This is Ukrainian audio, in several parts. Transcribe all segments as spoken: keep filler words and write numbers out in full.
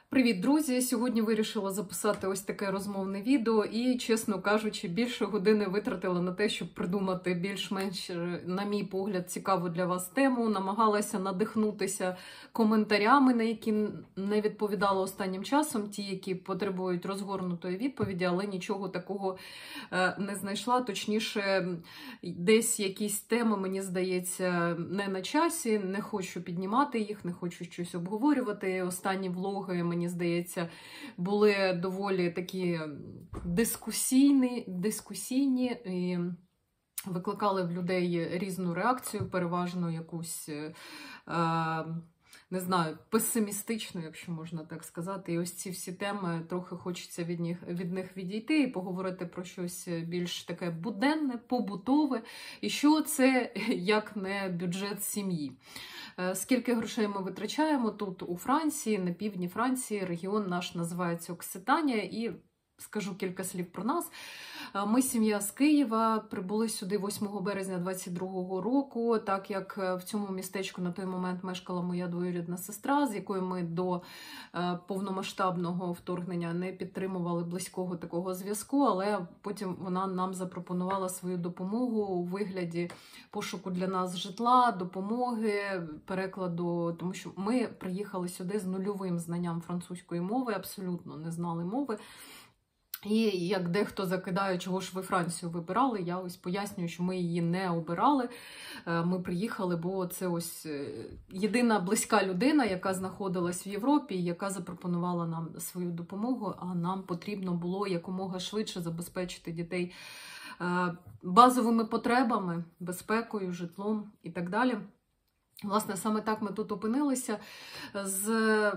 Привіт, друзі! Сьогодні вирішила записати ось таке розмовне відео і, чесно кажучи, більше години витратила на те, щоб придумати більш-менш, на мій погляд, цікаву для вас тему. Намагалася надихнутися коментарями, на які не відповідала останнім часом, ті, які потребують розгорнутої відповіді, але нічого такого не знайшла. Точніше, десь якісь теми, мені здається, не на часі, не хочу піднімати їх, не хочу щось обговорювати. Останні влоги, мені здається, були доволі такі дискусійні, дискусійні і викликали в людей різну реакцію, переважно якусь, е, не знаю, песимістичну, якщо можна так сказати. І ось ці всі теми, трохи хочеться від них, від них відійти і поговорити про щось більш таке буденне, побутове. І що це, як не бюджет сім'ї. Скільки грошей ми витрачаємо тут у Франції, на півдні Франції, регіон наш називається Окситанія, і скажу кілька слів про нас. Ми сім'я з Києва, прибули сюди восьмого березня двадцять другого року, так як в цьому містечку на той момент мешкала моя двоюрідна сестра, з якою ми до повномасштабного вторгнення не підтримували близького такого зв'язку, але потім вона нам запропонувала свою допомогу у вигляді пошуку для нас житла, допомоги, перекладу, тому що ми приїхали сюди з нульовим знанням французької мови, абсолютно не знали мови. І як дехто закидає, чого ж ви Францію вибирали, я ось пояснюю, що ми її не обирали. Ми приїхали, бо це ось єдина близька людина, яка знаходилась в Європі, яка запропонувала нам свою допомогу, а нам потрібно було якомога швидше забезпечити дітей базовими потребами, безпекою, житлом і так далі. Власне, саме так ми тут опинилися. З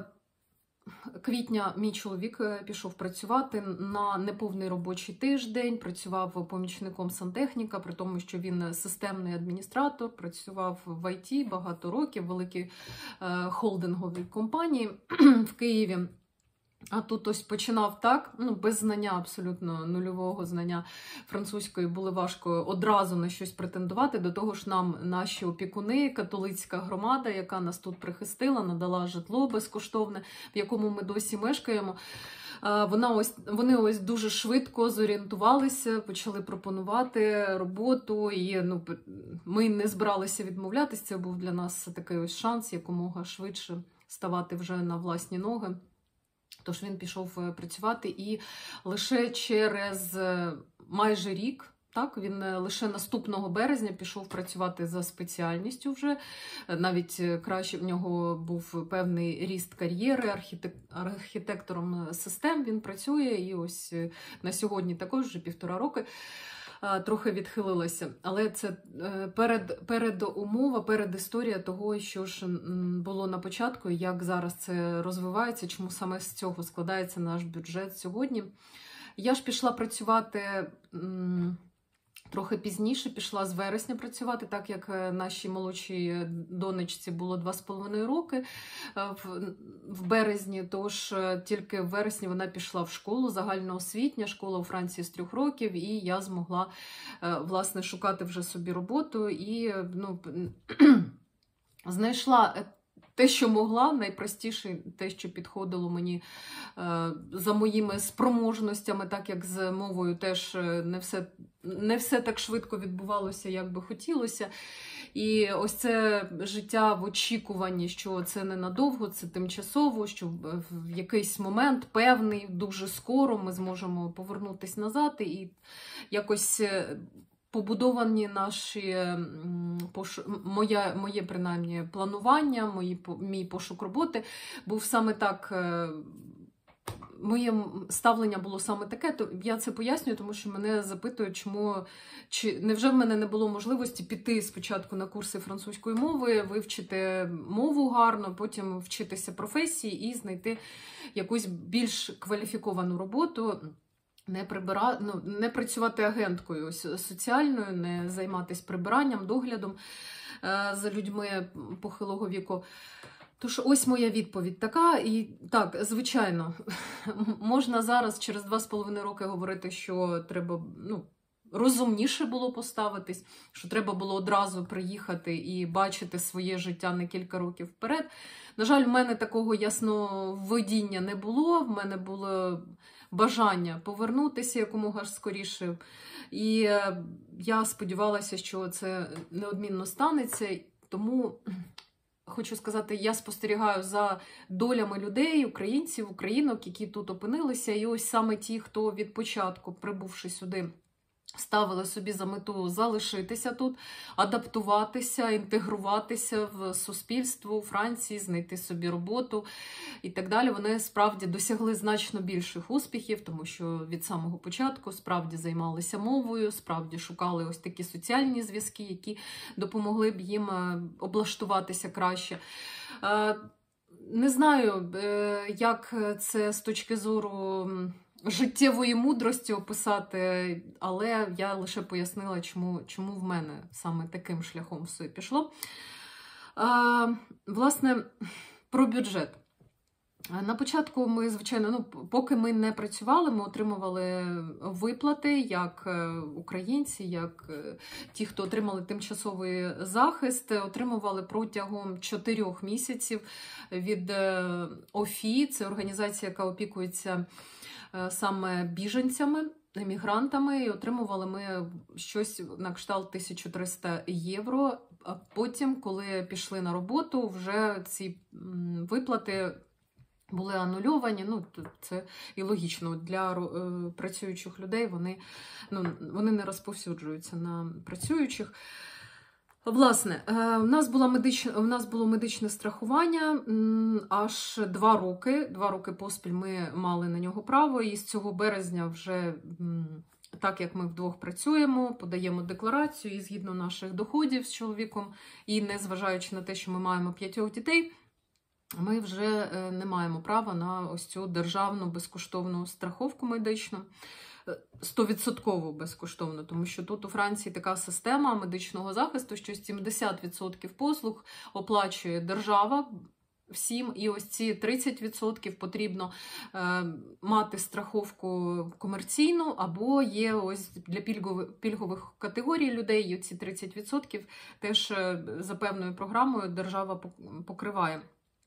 квітня мій чоловік пішов працювати на неповний робочий тиждень, працював помічником сантехніка, при тому, що він системний адміністратор, працював в ай ті багато років, в великій холдинговій компанії в Києві. А тут ось починав так, ну, без знання, абсолютно нульового знання французької, було важко одразу на щось претендувати. До того ж нам наші опікуни, католицька громада, яка нас тут прихистила, надала житло безкоштовне, в якому ми досі мешкаємо. Вона ось, вони ось дуже швидко зорієнтувалися, почали пропонувати роботу, і ну, ми не збиралися відмовлятися. Це був для нас такий ось шанс якомога швидше ставати вже на власні ноги. Тож він пішов працювати, і лише через майже рік, так, він лише наступного березня пішов працювати за спеціальністю вже. Навіть краще в нього був певний ріст кар'єри, архітек... архітектором систем він працює, і ось на сьогодні також вже півтора роки. Трохи відхилилася, але це перед, перед умова, перед історія того, що ж було на початку, як зараз це розвивається, чому саме з цього складається наш бюджет сьогодні. Я ж пішла працювати трохи пізніше, пішла з вересня працювати, так як нашій молодшій донечці було два з половиною роки в, в березні, тож тільки в вересні вона пішла в школу, загальноосвітня школа у Франції з трьох років, і я змогла, власне, шукати вже собі роботу і, ну, знайшла те, що могла, найпростіше, те, що підходило мені е, за моїми спроможностями, так як з мовою теж не все, не все так швидко відбувалося, як би хотілося. І ось це життя в очікуванні, що це ненадовго, це тимчасово, що в якийсь момент певний, дуже скоро ми зможемо повернутися назад і якось побудовані наші, моє, моє принаймні, планування, мої, мій пошук роботи був саме так, моє ставлення було саме таке, то я це пояснюю, тому що мене запитують, чому, чи невже в мене не було можливості піти спочатку на курси французької мови, вивчити мову гарно, потім вчитися професії і знайти якусь більш кваліфіковану роботу. Не прибира... ну, не працювати агенткою соціальною, не займатися прибиранням, доглядом е за людьми похилого віку. Тож ось моя відповідь така. І так, звичайно, можна зараз через два з половиною роки говорити, що треба, ну, розумніше було поставитись, що треба було одразу приїхати і бачити своє життя на кілька років вперед. На жаль, в мене такого ясновидіння не було, в мене було бажання повернутися якомога ж скоріше. І я сподівалася, що це неодмінно станеться, тому хочу сказати, я спостерігаю за долями людей, українців, українок, які тут опинилися. І ось саме ті, хто від початку, прибувши сюди, ставили собі за мету залишитися тут, адаптуватися, інтегруватися в суспільство у Франції, знайти собі роботу і так далі. Вони справді досягли значно більших успіхів, тому що від самого початку справді займалися мовою, справді шукали ось такі соціальні зв'язки, які допомогли б їм облаштуватися краще. Не знаю, як це з точки зору життєвої мудрості описати, але я лише пояснила, чому, чому в мене саме таким шляхом все пішло. А, власне, про бюджет. На початку ми, звичайно, ну, поки ми не працювали, ми отримували виплати як українці, як ті, хто отримали тимчасовий захист, отримували протягом чотирьох місяців від ОФІ, це організація, яка опікується саме біженцями, емігрантами, і отримували ми щось на кшталт тисячу триста євро. А потім, коли пішли на роботу, вже ці виплати були анульовані. Ну, це і логічно. Для е, працюючих людей вони, ну, вони не розповсюджуються на працюючих. Власне, у нас, була медична, у нас було медичне страхування аж два роки. Два роки поспіль ми мали на нього право, і з цього березня вже, так як ми вдвох працюємо, подаємо декларацію, і згідно наших доходів з чоловіком, і незважаючи на те, що ми маємо п'ятьох дітей, ми вже не маємо права на ось цю державну безкоштовну страховку медичну. сто відсотків безкоштовно, тому що тут у Франції така система медичного захисту, що сімдесят відсотків послуг оплачує держава всім, і ось ці тридцять відсотків потрібно е, мати страховку комерційну, або є ось для пільгових, пільгових категорій людей, і ці тридцять відсотків теж за певною програмою держава покриває.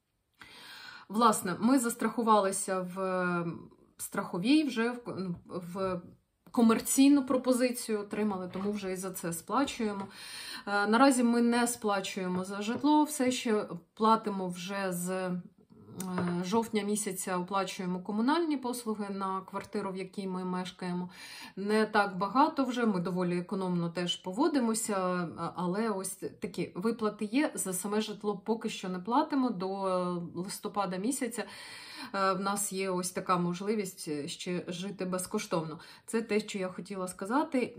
Власне, ми застрахувалися в страховій, вже в, в комерційну пропозицію отримали, тому вже і за це сплачуємо. Наразі ми не сплачуємо за житло, все ще платимо вже з жовтня місяця, оплачуємо комунальні послуги на квартиру, в якій ми мешкаємо. Не так багато вже, ми доволі економно теж поводимося, але ось такі виплати є. За саме житло поки що не платимо, до листопада місяця в нас є ось така можливість ще жити безкоштовно. Це те, що я хотіла сказати.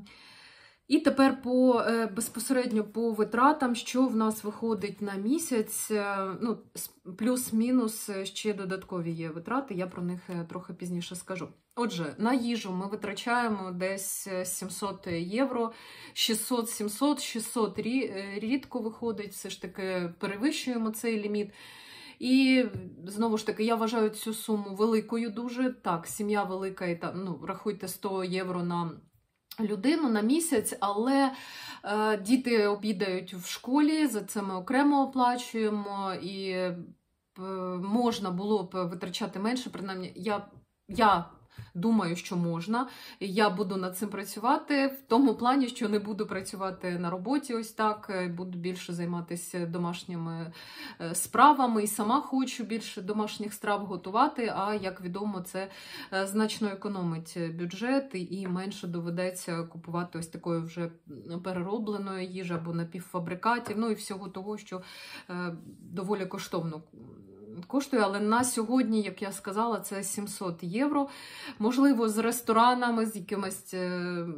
І тепер по, безпосередньо по витратам, що в нас виходить на місяць, ну, плюс-мінус ще додаткові є витрати, я про них трохи пізніше скажу. Отже, на їжу ми витрачаємо десь сімсот євро, шістсот, сімсот, шістсот рідко виходить, все ж таки перевищуємо цей ліміт. І, знову ж таки, я вважаю цю суму великою дуже. Так, сім'я велика, і там, ну, рахуйте сто євро на людину на місяць, але е, діти обідають в школі, за це ми окремо оплачуємо, і е, можна було б витрачати менше, принаймні, я, я думаю, що можна. Я буду над цим працювати в тому плані, що не буду працювати на роботі ось так, буду більше займатися домашніми справами і сама хочу більше домашніх страв готувати, а, як відомо, це значно економить бюджет і менше доведеться купувати ось такої вже переробленої їжі або напівфабрикатів, ну і всього того, що доволі коштовно коштує, але на сьогодні, як я сказала, це сімсот євро. Можливо, з ресторанами, з якимось е,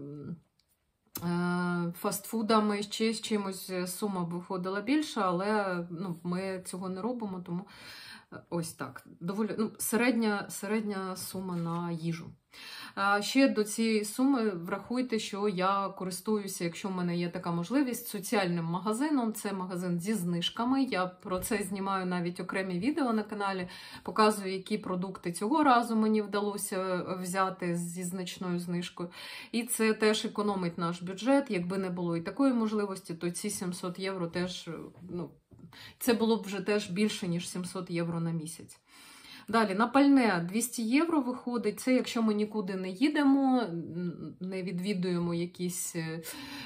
е, фастфудами, ще з чимось сума б виходила більша, але ну, ми цього не робимо, тому Ось так. Доволі, ну, середня, середня сума на їжу. А ще до цієї суми врахуйте, що я користуюся, якщо в мене є така можливість, соціальним магазином. Це магазин зі знижками. Я про це знімаю навіть окремі відео на каналі, показую, які продукти цього разу мені вдалося взяти зі значною знижкою. І це теж економить наш бюджет. Якби не було і такої можливості, то ці сімсот євро теж, ну, це було б вже теж більше, ніж сімсот євро на місяць. Далі, на пальне двісті євро виходить. Це якщо ми нікуди не їдемо, не відвідуємо якісь е,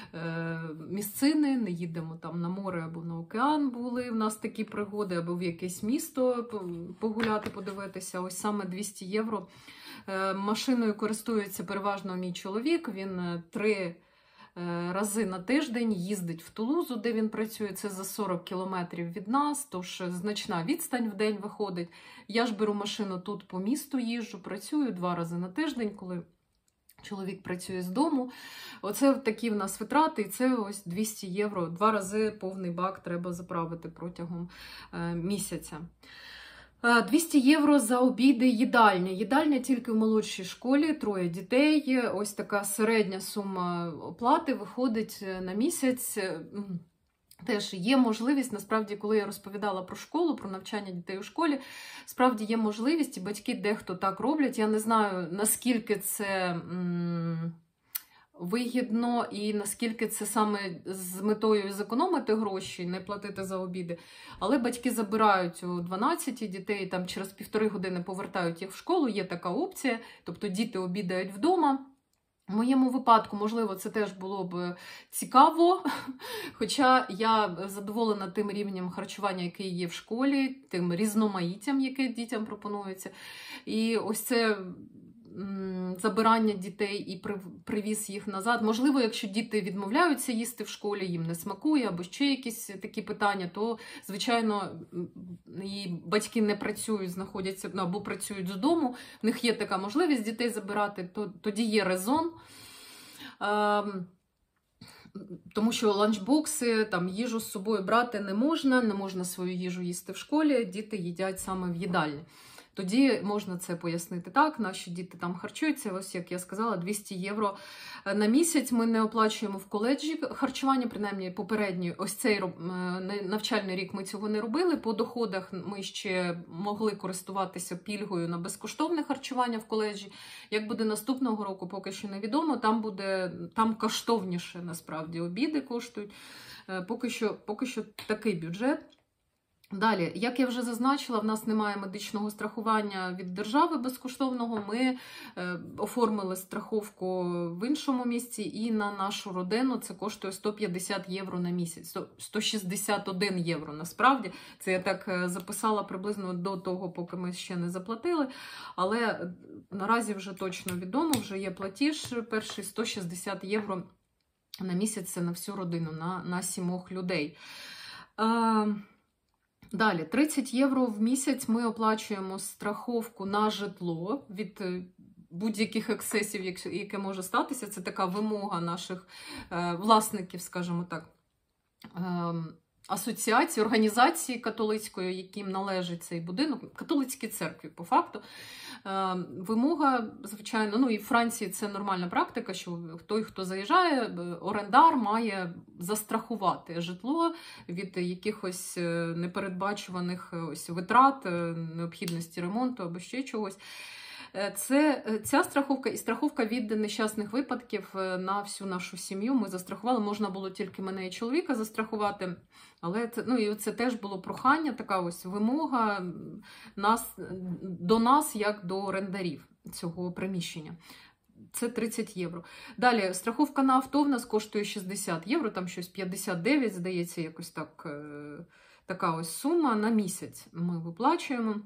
місцини, не їдемо там на море або на океан, були в нас такі пригоди, або в якесь місто погуляти, подивитися. Ось саме двісті євро. Е, машиною користується переважно мій чоловік, він три рази на тиждень їздить в Тулузу, де він працює, це за сорок кілометрів від нас, тож значна відстань в день виходить. Я ж беру машину тут по місту, їжджу, працюю два рази на тиждень, коли чоловік працює з дому. Оце такі в нас витрати, і це ось двісті євро. Два рази повний бак треба заправити протягом е, місяця. двісті євро за обіди їдальня. Їдальня тільки в молодшій школі, троє дітей. Ось така середня сума оплати виходить на місяць. Теж є можливість, насправді, коли я розповідала про школу, про навчання дітей у школі, справді є можливість, і батьки дехто так роблять. Я не знаю, наскільки це м, вигідно і наскільки це саме з метою зекономити гроші, не платити за обіди. Але батьки забирають у дванадцяти дітей, там через півтори години повертають їх в школу, є така опція, тобто діти обідають вдома. В моєму випадку, можливо, це теж було б цікаво, хоча я задоволена тим рівнем харчування, який є в школі, тим різноманіттям, яке дітям пропонується. І ось це забирання дітей і привіз їх назад. Можливо, якщо діти відмовляються їсти в школі, їм не смакує, або ще якісь такі питання, то, звичайно, і батьки не працюють, знаходяться, або працюють з дому, в них є така можливість дітей забирати, то тоді є резон. Тому що ланчбокси, там, їжу з собою брати не можна, не можна свою їжу їсти в школі, діти їдять саме в їдальні. Тоді можна це пояснити так, наші діти там харчуються, ось як я сказала, двісті євро на місяць. Ми не оплачуємо в коледжі харчування, принаймні попередній, ось цей навчальний рік ми цього не робили. По доходах ми ще могли користуватися пільгою на безкоштовне харчування в коледжі. Як буде наступного року, поки що невідомо, там буде, там коштовніше насправді обіди коштують. Поки що, поки що такий бюджет. Далі, як я вже зазначила, в нас немає медичного страхування від держави безкоштовного. Ми е, оформили страховку в іншому місці, і на нашу родину це коштує сто п'ятдесят євро на місяць. сто шістдесят один євро насправді. Це я так записала приблизно до того, поки ми ще не заплатили. Але наразі вже точно відомо, вже є платіж перший сто шістдесят євро на місяць, це на всю родину, на, на сімох людей. Е, Далі, тридцять євро в місяць ми оплачуємо страховку на житло від будь-яких ексцесів, яке може статися. Це така вимога наших е, власників, скажімо так, е, асоціації, організації католицької, яким належить цей будинок, католицькій церкві, по факту. Е, вимога, звичайно, ну і в Франції це нормальна практика, що той, хто заїжджає, орендар має застрахувати житло від якихось непередбачуваних ось витрат, необхідності ремонту або ще чогось. Це, ця страховка і страховка від нещасних випадків на всю нашу сім'ю ми застрахували. Можна було тільки мене і чоловіка застрахувати, але це, ну, і це теж було прохання, така ось вимога нас, до нас, як до орендарів цього приміщення. Це тридцять євро. Далі, страховка на авто в нас коштує шістдесят євро, там щось п'ятдесят дев'ять, здається, якось так, така ось сума на місяць ми виплачуємо.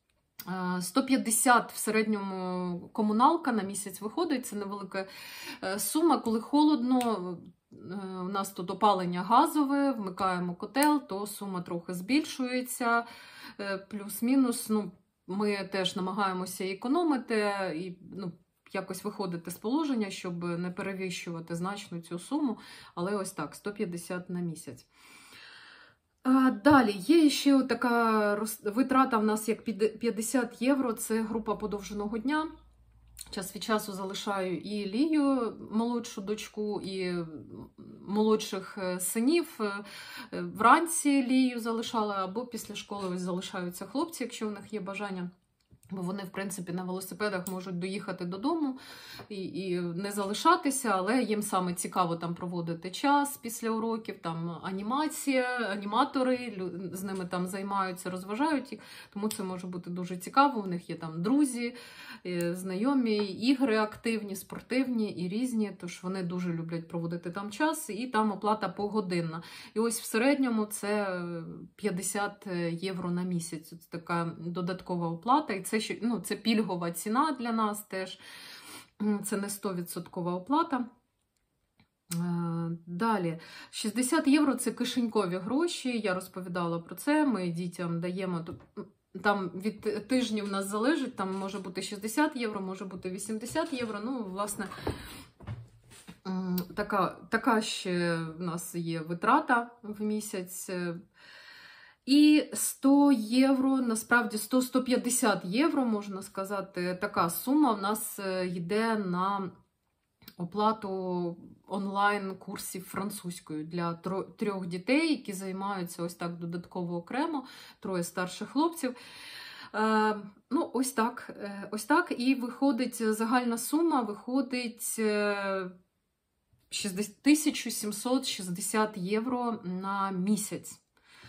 сто п'ятдесят в середньому комуналка на місяць виходить, це невелика сума. Коли холодно, у нас тут опалення газове, вмикаємо котел, то сума трохи збільшується, плюс-мінус. Ну, ми теж намагаємося економити і, ну, якось виходити з положення, щоб не перевищувати значно цю суму, але ось так, сто п'ятдесят на місяць. Далі, є ще така витрата в нас як п'ятдесят євро, це група подовженого дня. Час від часу залишаю і Лію, молодшу дочку, і молодших синів. Вранці Лію залишала, або після школи ось залишаються хлопці, якщо у них є бажання. Бо вони, в принципі, на велосипедах можуть доїхати додому і, і не залишатися, але їм саме цікаво там проводити час після уроків, там анімація, аніматори, з ними там займаються, розважають їх, тому це може бути дуже цікаво, у них є там друзі, знайомі, ігри активні, спортивні і різні, тож вони дуже люблять проводити там час, і там оплата погодинна. І ось в середньому це п'ятдесят євро на місяць, це така додаткова оплата, і це Ну, це пільгова ціна для нас теж, це не сто відсотків оплата. Далі, шістдесят євро – це кишенькові гроші, я розповідала про це, ми дітям даємо, там від тижнів у нас залежить, там може бути шістдесят євро, може бути вісімдесят євро, ну, власне, така, така ще в нас є витрата в місяць. І сто євро, насправді сто - сто п'ятдесят євро, можна сказати, така сума в нас йде на оплату онлайн-курсів французькою для трьох дітей, які займаються ось так додатково окремо, троє старших хлопців. Е, ну, ось так, ось так. І виходить, загальна сума виходить тисяча сімсот шістдесят євро на місяць.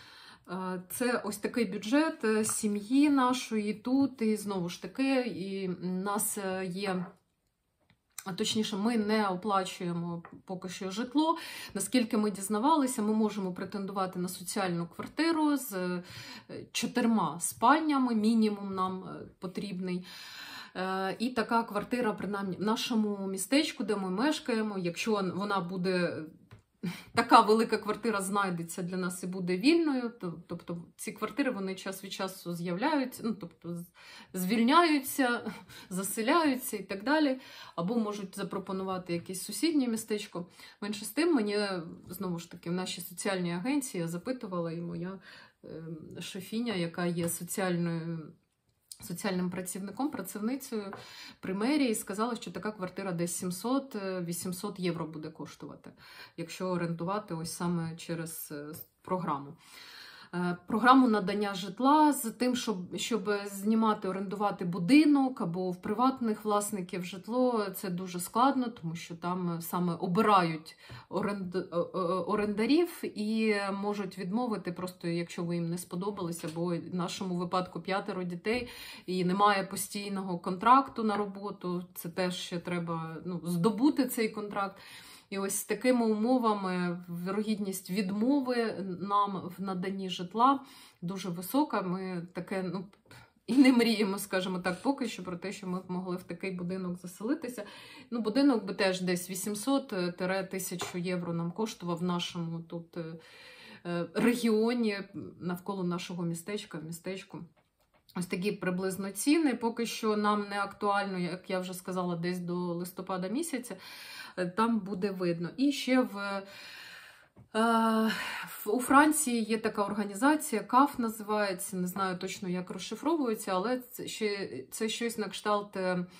Це ось такий бюджет сім'ї нашої тут, і знову ж таки, і в нас є, точніше, ми не оплачуємо поки що житло. Наскільки ми дізнавалися, ми можемо претендувати на соціальну квартиру з чотирма спальнями, мінімум нам потрібний. І така квартира, принаймні, в нашому містечку, де ми мешкаємо, якщо вона буде... Така велика квартира знайдеться для нас і буде вільною, тобто ці квартири, вони час від часу з'являються, ну, тобто звільняються, заселяються і так далі, або можуть запропонувати якесь сусіднє містечко. Менше з тим, мені, знову ж таки, в нашій соціальній агенції я запитувала, і моя шефіня, яка є соціальною соціальним працівником, працівницею при мерії, сказала, що така квартира десь сімсот - вісімсот євро буде коштувати, якщо орендувати ось саме через програму. Програму надання житла з тим, щоб, щоб знімати, орендувати будинок або в приватних власників житло, це дуже складно, тому що там саме обирають оренд... орендарів і можуть відмовити, просто якщо ви їм не сподобалися, бо в нашому випадку п'ятеро дітей і немає постійного контракту на роботу, це теж ще треба, ну, здобути цей контракт. І ось з такими умовами вірогідність відмови нам в наданні житла дуже висока. Ми таке, ну, і не мріємо, скажімо так, поки що про те, що ми б могли в такий будинок заселитися. Ну, будинок би теж десь вісімсот - тисячу євро нам коштував в нашому тут регіоні, навколо нашого містечка, містечку. Ось такі приблизно ціни. Поки що нам не актуально, як я вже сказала, десь до листопада місяця. Там буде видно. І ще в, е, у Франції є така організація, КАФ називається, не знаю точно, як розшифровується, але це, ще, це щось на кшталт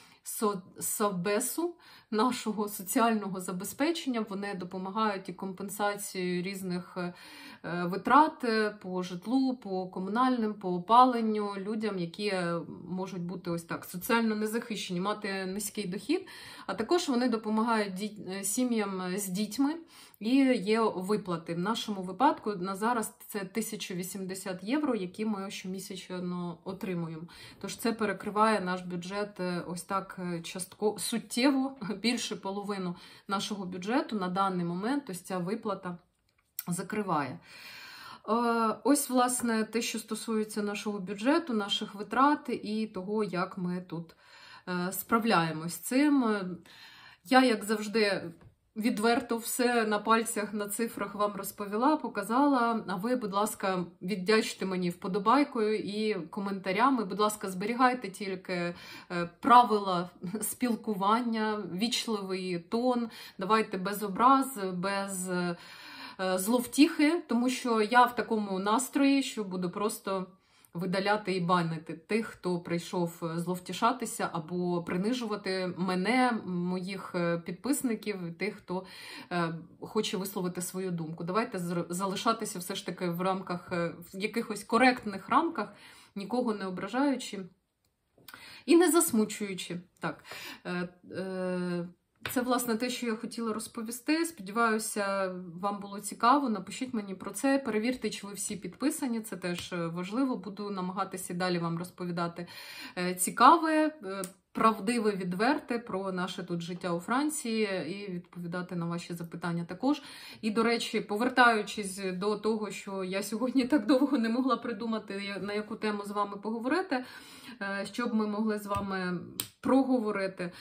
Совбезу, нашого соціального забезпечення. Вони допомагають і компенсацією різних витрат по житлу, по комунальним, по опаленню людям, які можуть бути ось так соціально незахищені, мати низький дохід. А також вони допомагають діт... сім'ям з дітьми і є виплати. В нашому випадку на зараз це тисяча вісімдесят євро, які ми щомісячно отримуємо. Тож це перекриває наш бюджет ось так частково, суттєво, більше половину нашого бюджету на даний момент ось ця виплата закриває. Ось, власне, те, що стосується нашого бюджету, наших витрат і того, як ми тут справляємось з цим. Я, як завжди, відверто все на пальцях, на цифрах вам розповіла, показала, а ви, будь ласка, віддячте мені вподобайкою і коментарями. Будь ласка, зберігайте тільки правила спілкування, вічливий тон, давайте без образ, без зловтіхи, тому що я в такому настрої, що буду просто видаляти і банити тих, хто прийшов зловтішатися або принижувати мене, моїх підписників, тих, хто е, хоче висловити свою думку. Давайте залишатися все ж таки в рамках, в якихось коректних рамках, нікого не ображаючи і не засмучуючи. Так. Е, е, Це, власне, те, що я хотіла розповісти. Сподіваюся, вам було цікаво. Напишіть мені про це. Перевірте, чи ви всі підписані. Це теж важливо. Буду намагатися далі вам розповідати цікаве, правдиве, відверте про наше тут життя у Франції і відповідати на ваші запитання також. І, до речі, повертаючись до того, що я сьогодні так довго не могла придумати, на яку тему з вами поговорити, щоб ми могли з вами проговорити.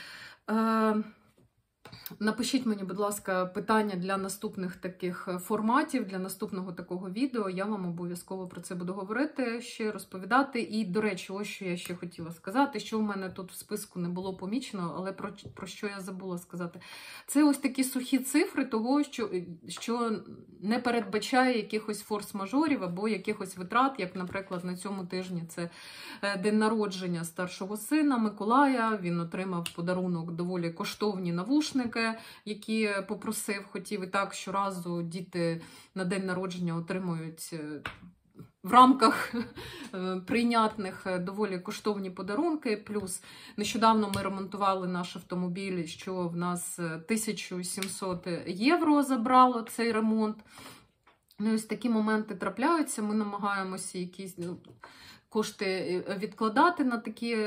Напишіть мені, будь ласка, питання для наступних таких форматів, для наступного такого відео. Я вам обов'язково про це буду говорити, ще розповідати. І, до речі, ось що я ще хотіла сказати, що в мене тут в списку не було помічено, але про, про що я забула сказати. Це ось такі сухі цифри того, що, що не передбачає якихось форс-мажорів або якихось витрат, як, наприклад, на цьому тижні це день народження старшого сина Миколая. Він отримав в подарунок доволі коштовні навушники, які попросив, хотів. І так щоразу діти на день народження отримують в рамках прийнятних доволі коштовні подарунки. Плюс нещодавно ми ремонтували наш автомобіль, що в нас тисячу сімсот євро забрало цей ремонт. Ну, ось такі моменти трапляються. Ми намагаємося якісь ну, кошти відкладати на такі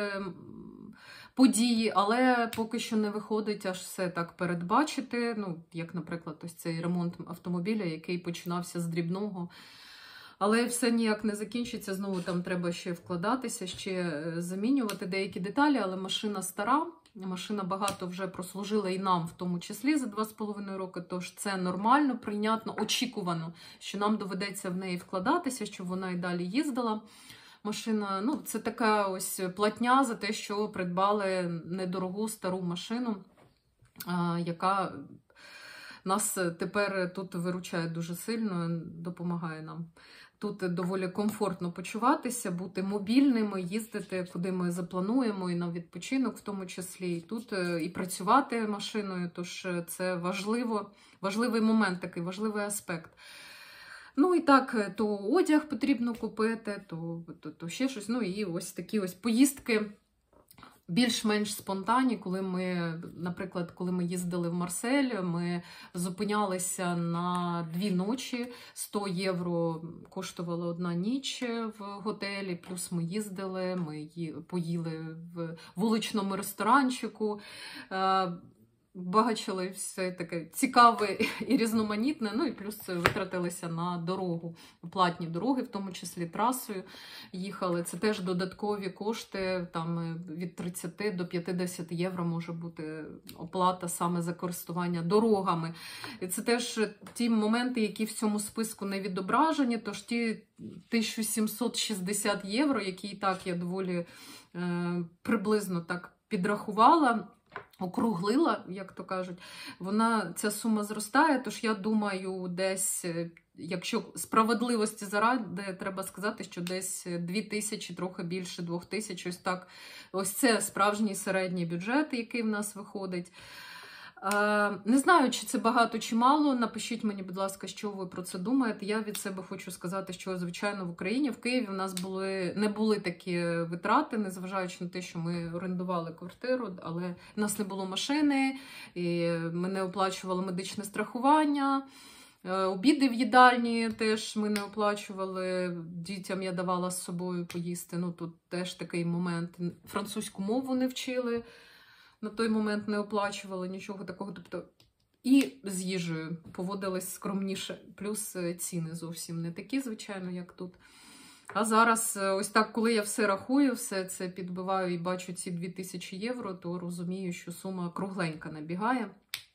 події, але поки що не виходить аж все так передбачити. Ну, як, наприклад, ось цей ремонт автомобіля, який починався з дрібного. Але все ніяк не закінчиться, знову там треба ще вкладатися, ще замінювати деякі деталі, але машина стара, машина багато вже прослужила і нам, в тому числі, за два з половиною роки, тож це нормально, прийнятно, очікувано, що нам доведеться в неї вкладатися, щоб вона і далі їздила. Машина, ну, це така ось платня за те, що придбали недорогу стару машину, а, яка нас тепер тут виручає дуже сильно, допомагає нам тут доволі комфортно почуватися, бути мобільними, їздити, куди ми заплануємо, і на відпочинок в тому числі, і тут і працювати машиною, тож це важливо, важливий момент, такий важливий аспект. Ну і так, то одяг потрібно купити, то, то, то ще щось. Ну і ось такі ось поїздки більш-менш спонтанні, коли ми, наприклад, коли ми їздили в Марсель, ми зупинялися на дві ночі, сто євро коштувала одна ніч в готелі, плюс ми їздили, ми поїли в вуличному ресторанчику, бачили все таке цікаве і різноманітне, ну і плюс витратилися на дорогу, платні дороги, в тому числі трасою їхали. Це теж додаткові кошти, там від тридцяти до п'ятдесяти євро може бути оплата саме за користування дорогами. І це теж ті моменти, які в цьому списку не відображені, тож ті тисяча сімсот шістдесят євро, які і так я доволі е, приблизно так підрахувала, округлила, як то кажуть, вона, ця сума зростає, тож я думаю, десь, якщо справедливості заради, треба сказати, що десь дві тисячі, трохи більше двох тисяч, ось так, ось це справжній середній бюджет, який в нас виходить. Не знаю, чи це багато, чи мало. Напишіть мені, будь ласка, що ви про це думаєте. Я від себе хочу сказати, що, звичайно, в Україні, в Києві в нас були, не були такі витрати, незважаючи на те, що ми орендували квартиру, але в нас не було машини, і ми не оплачували медичне страхування. Обіди в їдальні теж ми не оплачували, дітям я давала з собою поїсти. Ну, тут теж такий момент. Французьку мову не вчили. На той момент не оплачували нічого такого, тобто і з їжею поводились скромніше, плюс ціни зовсім не такі, звичайно, як тут. А зараз, ось так, коли я все рахую, все це підбиваю і бачу ці дві тисячі євро, то розумію, що сума кругленька набігає.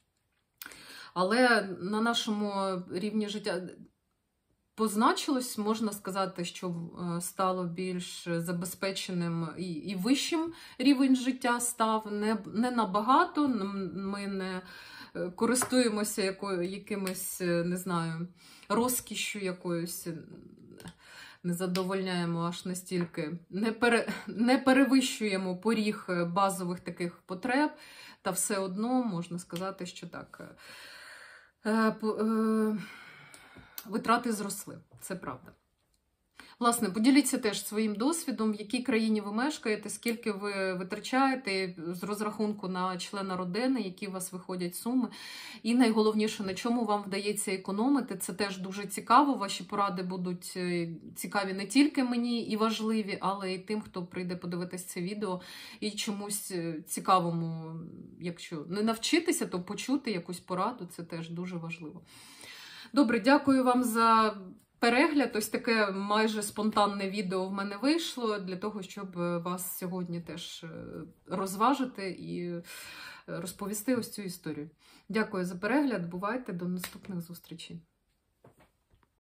Але на нашому рівні життя позначилось, можна сказати, що стало більш забезпеченим і, і вищим рівень життя став. Не, не набагато, ми не користуємося якою, якимось, не знаю, розкішшю якоюсь, не задовольняємо аж настільки, не, пере, не перевищуємо поріг базових таких потреб, та все одно можна сказати, що так, е, е, витрати зросли, це правда. Власне, поділіться теж своїм досвідом, в якій країні ви мешкаєте, скільки ви витрачаєте з розрахунку на члена родини, які у вас виходять суми. І найголовніше, на чому вам вдається економити. Це теж дуже цікаво. Ваші поради будуть цікаві не тільки мені і важливі, але й тим, хто прийде подивитись це відео і чомусь цікавому, якщо не навчитися, то почути якусь пораду. Це теж дуже важливо. Добре, дякую вам за перегляд. Ось таке майже спонтанне відео в мене вийшло для того, щоб вас сьогодні теж розважити і розповісти ось цю історію. Дякую за перегляд. Бувайте, до наступних зустрічей.